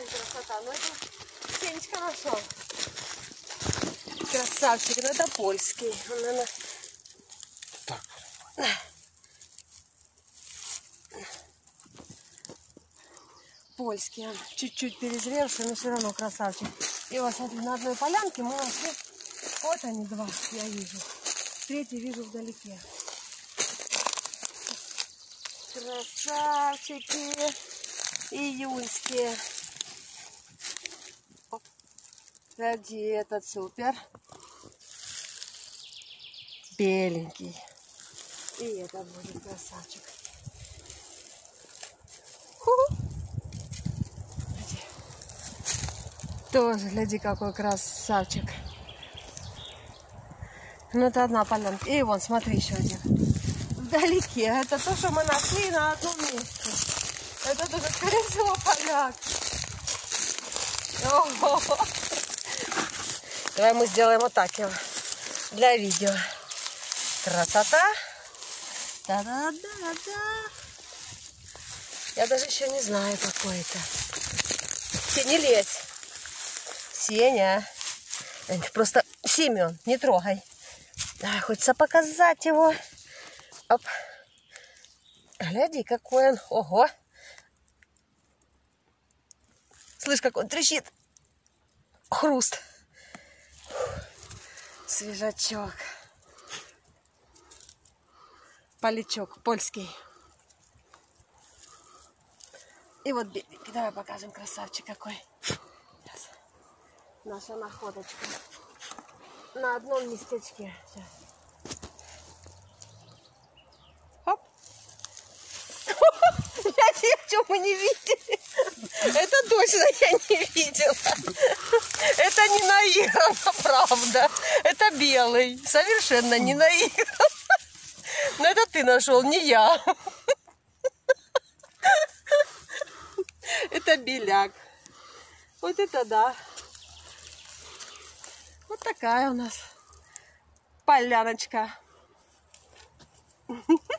Ай, красота. Ну это Сенечка нашел. Красавчик. Ну это польский. Он, наверное... Так. Польский. Он чуть-чуть перезревший, но все равно красавчик. И вот, смотри, на одной полянке мы нашли... Вот они два, я вижу. Третий вижу вдалеке. Красавчики. Июньские. Гляди, этот супер. Беленький. И этот будет красавчик. Ху-ху. Гляди. Тоже, гляди, какой красавчик. Ну, это одна полянка. И вон, смотри, еще один. Вдалеке. Это то, что мы нашли на одном месте. Это тоже, скорее всего, поляк. Ого. Давай мы сделаем вот так его. Для видео. Красота. Да-да-да-да. Я даже еще не знаю, какой это. Не лезь. Сеня. Просто Семен, не трогай. Да, хочется показать его. Оп. Гляди, какой он. Ого. Слышь, как он трещит. Хруст. Свежачок. Полячок польский. И вот беленький. Давай покажем, красавчик какой. Сейчас. Наша находочка. На одном местечке. Сейчас. Хоп. Что мы не видели? Это точно я не видела. Это не наигранно, правда. Это белый. Совершенно не наигранно. Но это ты нашел, не я. Это беляк. Вот это да. Вот такая у нас поляночка.